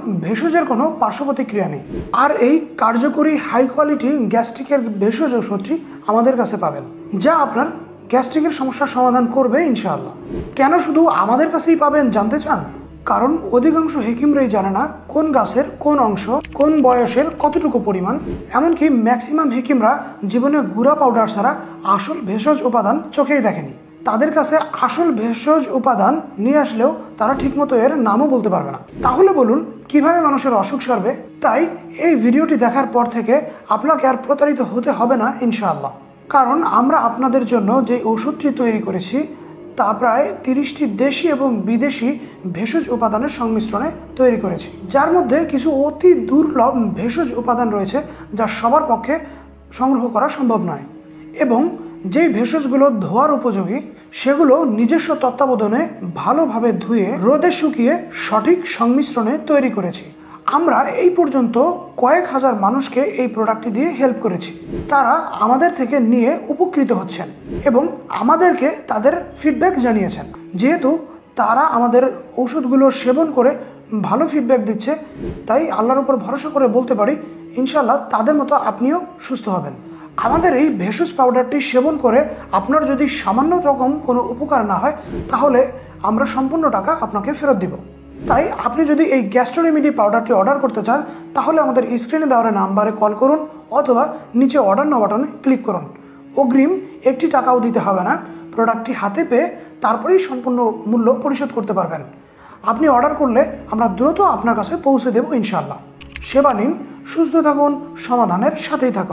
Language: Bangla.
ভেষজের কোনো পার্শ্ব প্রতিক্রিয়া নেই। আর এই কার্যকরী হাই কোয়ালিটি গ্যাস্ট্রিকের ভেষজ ওষুধটি আমাদের কাছে পাবেন, যা আপনার গ্যাস্ট্রিকের সমস্যার সমাধান করবে ইনশাআল্লাহ। কেন শুধু আমাদের কাছেই পাবেন জানতে চান? কারণ অধিকাংশ হেকিমরাই জানে না কোন গাছের কোন অংশ কোন বয়সের কতটুকু পরিমাণ। এমনকি ম্যাক্সিমাম হেকিমরা জীবনে গুঁড়া পাউডার ছাড়া আসল ভেষজ উপাদান চোখেই দেখেনি। তাদের কাছে আসল ভেষজ উপাদান নিয়ে আসলেও তারা ঠিকমতো এর নামও বলতে পারবে না। তাহলে বলুন কিভাবে মানুষের অসুখ সারবে? তাই এই ভিডিওটি দেখার পর থেকে আপনাকে আর প্রতারিত হতে হবে না ইনশাআল্লাহ। কারণ আমরা আপনাদের জন্য যে ওষুধটি তৈরি করেছি তা প্রায় 30টি দেশি এবং বিদেশি ভেষজ উপাদানের সংমিশ্রণে তৈরি করেছি, যার মধ্যে কিছু অতি দুর্লভ ভেষজ উপাদান রয়েছে যা সবার পক্ষে সংগ্রহ করা সম্ভব নয়। এবং যেই ভেষজগুলো ধোয়ার উপযোগী সেগুলো নিজস্ব তত্ত্বাবধানে ভালোভাবে ধুয়ে রোদে শুকিয়ে সঠিক সংমিশ্রণে তৈরি করেছি। আমরা এই পর্যন্ত কয়েক হাজার মানুষকে এই প্রোডাক্টটি দিয়ে হেল্প করেছি। তারা আমাদের থেকে নিয়ে উপকৃত হচ্ছেন এবং আমাদেরকে তাদের ফিডব্যাক জানিয়েছেন। যেহেতু তারা আমাদের ওষুধগুলো সেবন করে ভালো ফিডব্যাক দিচ্ছে, তাই আল্লাহর উপর ভরসা করে বলতে পারি ইনশাআল্লাহ তাদের মতো আপনিও সুস্থ হবেন। আমাদের এই ভেষজ পাউডারটি সেবন করে আপনার যদি সামান্য রকম কোনো উপকার না হয় তাহলে আমরা সম্পূর্ণ টাকা আপনাকে ফেরত দিব। তাই আপনি যদি এই গ্যাস্ট্রো রেমেডি পাউডারটি অর্ডার করতে চান তাহলে আমাদের স্ক্রিনে দেওয়া নাম্বারে কল করুন অথবা নিচে অর্ডার নাও বাটনে ক্লিক করুন। অগ্রিম 1 টাকাও দিতে হবে না। প্রোডাক্টটি হাতে পেয়ে তারপরেই সম্পূর্ণ মূল্য পরিশোধ করতে পারবেন। আপনি অর্ডার করলে আমরা দ্রুত আপনার কাছে পৌঁছে দেব ইনশাআল্লাহ। সেবা নিন, সুস্থ থাকুন, সমাধানের সাথেই থাকুন।